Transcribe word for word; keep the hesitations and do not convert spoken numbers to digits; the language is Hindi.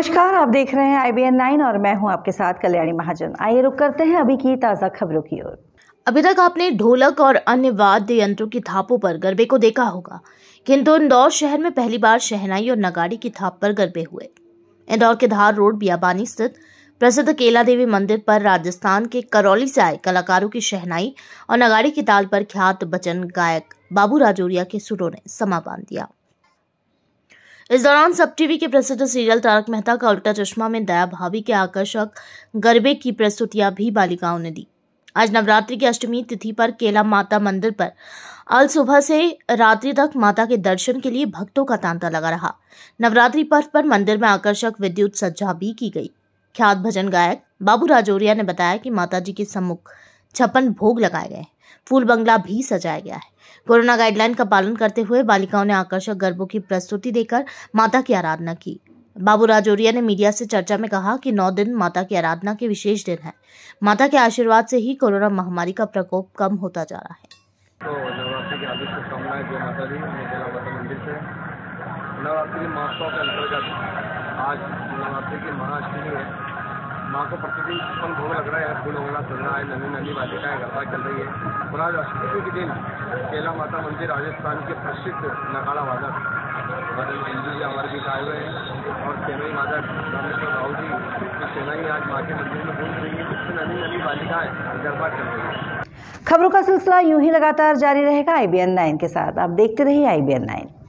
नमस्कार, आप देख रहे हैं आई बी एन नाइन और मैं हूं आपके साथ कल्याणी महाजन। आइए रुक करते हैं अभी की ताज़ा खबरों की ओर। अभी तक आपने ढोलक और अन्य वाद्य यंत्रों की थापों पर गरबे को देखा होगा, किंतु इंदौर शहर में पहली बार शहनाई और नगाड़ी की थाप पर गरबे हुए। इंदौर के धार रोड बियाबानी स्थित प्रसिद्ध केला देवी मंदिर पर राजस्थान के करौली से आए कलाकारों की शहनाई और नगाड़ी की ताल पर ख्यात भजन गायक बाबू राजौरिया के सुरों ने समा बांध दिया। इस दौरान सब टीवी के प्रसिद्ध सीरियल तारक मेहता का उल्टा चश्मा में दया भाभी के आकर्षक गरबे की प्रस्तुतियां भी बालिकाओं ने दी। आज नवरात्रि की अष्टमी तिथि पर केला माता मंदिर पर आज सुबह से रात्रि तक माता के दर्शन के लिए भक्तों का तांता लगा रहा। नवरात्रि पर्व पर मंदिर में आकर्षक विद्युत सज्जा भी की गई। ख्यात भजन गायक बाबू राजौरिया ने बताया कि माता जी के सम्मुख छप्पन भोग लगाए गए, फूल बंगला भी सजाया गया है। कोरोना गाइडलाइन का पालन करते हुए बालिकाओं ने आकर्षक गरबों की प्रस्तुति देकर माता की आराधना की। बाबू राजौरिया ने मीडिया से चर्चा में कहा कि नौ दिन माता की आराधना के विशेष दिन है। माता के आशीर्वाद से ही कोरोना महामारी का प्रकोप कम होता जा रहा है। तो नवरात्रि की हार्दिक शुभकामनाएं जय माता दी। केला माता मंदिर से नवरात्रि महोत्सव के अंतर्गत आज नवरात्रि की महाअष्टमी है। माँ को प्रतिदिन छप्पन भोग लग रहा है, फूल उंगला चल रहा है, नन्ही नन्ही बालिकाएं गरबा चल रही है। और आज अष्टमी के दिन केला माता मंदिर राजस्थान के प्रसिद्ध नगाड़ा वादक हिंदू जी हमारे बीच आए हुए हैं और सेनाई वादक रामेश्वर राव जी की सेनाई आज माँ के मंदिर में घूम रही है, जिससे नन्ही नन्ही बालिकाएं गरबा चल रही है। खबरों का सिलसिला यूं ही लगातार जारी रहेगा आई बी एन नाइन के साथ। आप देखते रहिए आई बी एन नाइन।